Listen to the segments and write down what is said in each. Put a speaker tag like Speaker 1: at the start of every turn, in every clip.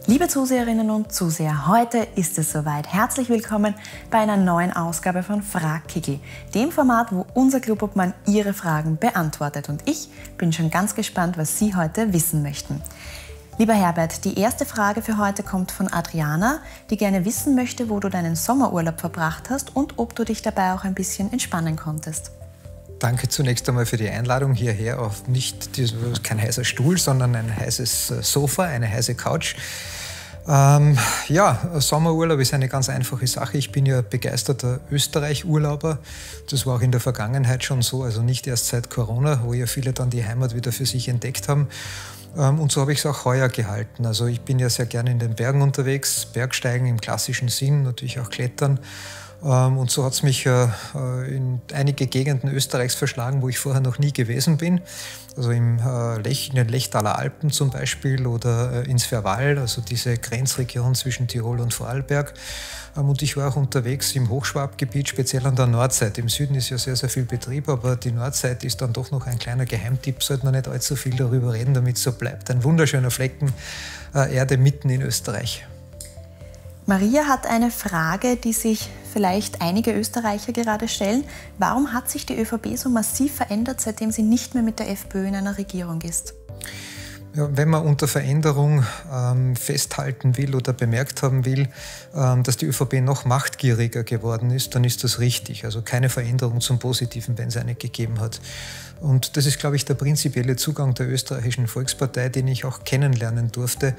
Speaker 1: Liebe Zuseherinnen und Zuseher, heute ist es soweit. Herzlich willkommen bei einer neuen Ausgabe von Frag Kickl, dem Format, wo unser Clubobmann Ihre Fragen beantwortet. Und ich bin schon ganz gespannt, was Sie heute wissen möchten. Lieber Herbert, die erste Frage für heute kommt von Adriana, die gerne wissen möchte, wo du deinen Sommerurlaub verbracht hast und ob du dich dabei auch ein bisschen entspannen konntest.
Speaker 2: Danke zunächst einmal für die Einladung hierher auf kein heißer Stuhl, sondern ein heißes Sofa, eine heiße Couch. Sommerurlaub ist eine ganz einfache Sache. Ich bin ja begeisterter Österreich-Urlauber. Das war auch in der Vergangenheit schon so, also nicht erst seit Corona, wo ja viele dann die Heimat wieder für sich entdeckt haben. Und so habe ich es auch heuer gehalten. Also ich bin ja sehr gerne in den Bergen unterwegs, Bergsteigen im klassischen Sinn, natürlich auch Klettern. Und so hat es mich in einige Gegenden Österreichs verschlagen, wo ich vorher noch nie gewesen bin. Also in den Lechtaler Alpen zum Beispiel oder ins Verwall, also diese Grenzregion zwischen Tirol und Vorarlberg. Und ich war auch unterwegs im Hochschwabgebiet, speziell an der Nordseite. Im Süden ist ja sehr, sehr viel Betrieb, aber die Nordseite ist dann doch noch ein kleiner Geheimtipp. Sollte man nicht allzu viel darüber reden, damit es so bleibt. Ein wunderschöner Flecken Erde mitten in Österreich.
Speaker 1: Maria hat eine Frage, die sich vielleicht einige Österreicher gerade stellen. Warum hat sich die ÖVP so massiv verändert, seitdem sie nicht mehr mit der FPÖ in einer Regierung ist?
Speaker 2: Ja, wenn man unter Veränderung festhalten will oder bemerkt haben will, dass die ÖVP noch machtgieriger geworden ist, dann ist das richtig. Also keine Veränderung zum Positiven, wenn es eine gegeben hat. Und das ist, glaube ich, der prinzipielle Zugang der österreichischen Volkspartei, den ich auch kennenlernen durfte.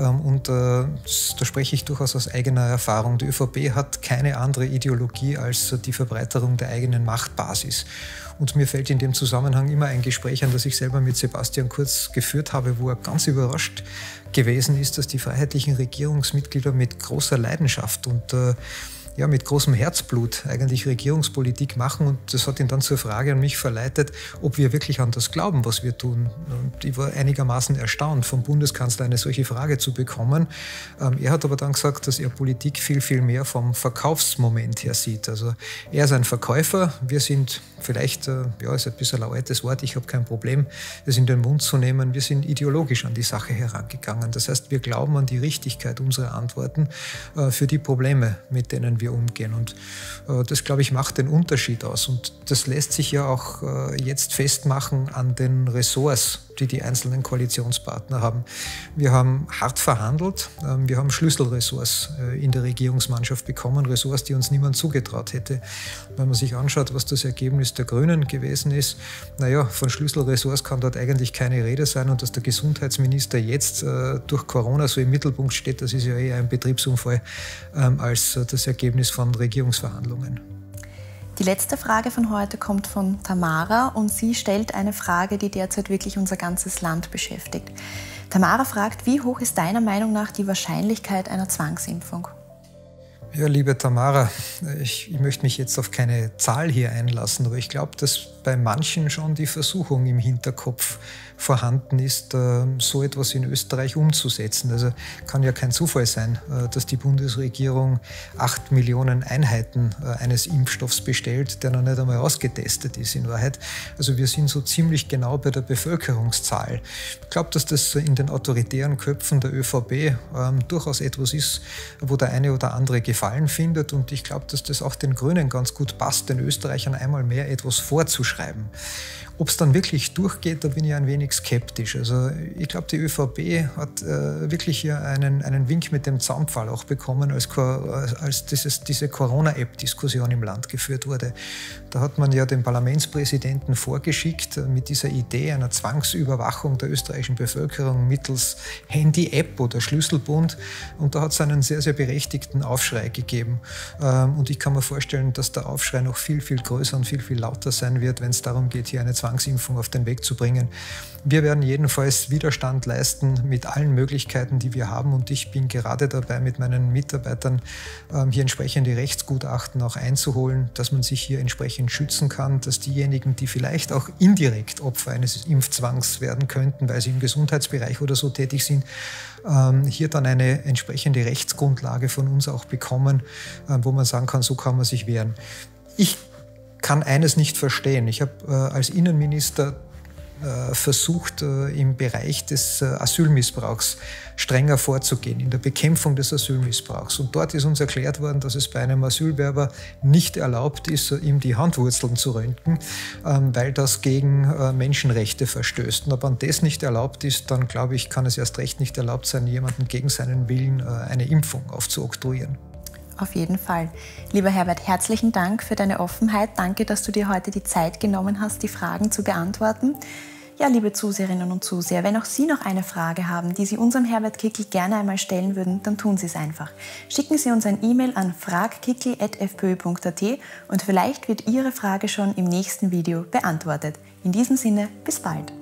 Speaker 2: Da spreche ich durchaus aus eigener Erfahrung. Die ÖVP hat keine andere Ideologie als die Verbreiterung der eigenen Machtbasis. Und mir fällt in dem Zusammenhang immer ein Gespräch an, das ich selber mit Sebastian Kurz geführt habe, wo er ganz überrascht gewesen ist, dass die freiheitlichen Regierungsmitglieder mit großer Leidenschaft und mit großem Herzblut eigentlich Regierungspolitik machen. Und das hat ihn dann zur Frage an mich verleitet, ob wir wirklich an das glauben, was wir tun. Und ich war einigermaßen erstaunt, vom Bundeskanzler eine solche Frage zu bekommen. Er hat aber dann gesagt, dass er Politik viel, viel mehr vom Verkaufsmoment her sieht. Also er ist ein Verkäufer, wir sind vielleicht, ist ein bisschen ein altes Wort, ich habe kein Problem, das in den Mund zu nehmen, wir sind ideologisch an die Sache herangegangen. Das heißt, wir glauben an die Richtigkeit unserer Antworten für die Probleme, mit denen wir umgehen. Und das, glaube ich, macht den Unterschied aus. Und das lässt sich ja auch jetzt festmachen an den Ressorts, die einzelnen Koalitionspartner haben. Wir haben hart verhandelt, wir haben Schlüsselressorts in der Regierungsmannschaft bekommen, Ressorts, die uns niemand zugetraut hätte. Wenn man sich anschaut, was das Ergebnis der Grünen gewesen ist, von Schlüsselressorts kann dort eigentlich keine Rede sein, und dass der Gesundheitsminister jetzt durch Corona so im Mittelpunkt steht, das ist ja eher ein Betriebsunfall als das Ergebnis von Regierungsverhandlungen.
Speaker 1: Die letzte Frage von heute kommt von Tamara und sie stellt eine Frage, die derzeit wirklich unser ganzes Land beschäftigt. Tamara fragt, wie hoch ist deiner Meinung nach die Wahrscheinlichkeit einer Zwangsimpfung?
Speaker 2: Ja, liebe Tamara, ich möchte mich jetzt auf keine Zahl hier einlassen, aber ich glaube, dass bei manchen schon die Versuchung im Hinterkopf vorhanden ist, so etwas in Österreich umzusetzen. Also kann ja kein Zufall sein, dass die Bundesregierung 8 Millionen Einheiten eines Impfstoffs bestellt, der noch nicht einmal ausgetestet ist in Wahrheit. Also wir sind so ziemlich genau bei der Bevölkerungszahl. Ich glaube, dass das in den autoritären Köpfen der ÖVP durchaus etwas ist, wo der eine oder andere Gefallen findet, und ich glaube, dass das auch den Grünen ganz gut passt, den Österreichern einmal mehr etwas vorzuschreiben. Ob es dann wirklich durchgeht, da bin ich ein wenig skeptisch. Also ich glaube, die ÖVP hat wirklich hier einen Wink mit dem Zaunpfahl auch bekommen, als diese Corona-App-Diskussion im Land geführt wurde. Da hat man ja den Parlamentspräsidenten vorgeschickt mit dieser Idee einer Zwangsüberwachung der österreichischen Bevölkerung mittels Handy-App oder Schlüsselbund. Und da hat es einen sehr, sehr berechtigten Aufschrei gegeben. Und ich kann mir vorstellen, dass der Aufschrei noch viel, viel größer und viel, viel lauter sein wird, wenn es darum geht, hier eine Zwangsimpfung auf den Weg zu bringen. Wir werden jedenfalls Widerstand leisten mit allen Möglichkeiten, die wir haben, und ich bin gerade dabei, mit meinen Mitarbeitern hier entsprechende Rechtsgutachten auch einzuholen, dass man sich hier entsprechend schützen kann, dass diejenigen, die vielleicht auch indirekt Opfer eines Impfzwangs werden könnten, weil sie im Gesundheitsbereich oder so tätig sind, hier dann eine entsprechende Rechtsgrundlage von uns auch bekommen, wo man sagen kann, so kann man sich wehren. Ich kann eines nicht verstehen. Ich habe als Innenminister versucht, im Bereich des Asylmissbrauchs strenger vorzugehen, in der Bekämpfung des Asylmissbrauchs. Und dort ist uns erklärt worden, dass es bei einem Asylwerber nicht erlaubt ist, ihm die Handwurzeln zu röntgen, weil das gegen Menschenrechte verstößt. Und wenn das nicht erlaubt ist, dann glaube ich, kann es erst recht nicht erlaubt sein, jemanden gegen seinen Willen eine Impfung aufzuoktroyieren.
Speaker 1: Auf jeden Fall. Lieber Herbert, herzlichen Dank für deine Offenheit. Danke, dass du dir heute die Zeit genommen hast, die Fragen zu beantworten. Ja, liebe Zuseherinnen und Zuseher, wenn auch Sie noch eine Frage haben, die Sie unserem Herbert Kickl gerne einmal stellen würden, dann tun Sie es einfach. Schicken Sie uns ein E-Mail an fragkickl@fpö.at und vielleicht wird Ihre Frage schon im nächsten Video beantwortet. In diesem Sinne, bis bald.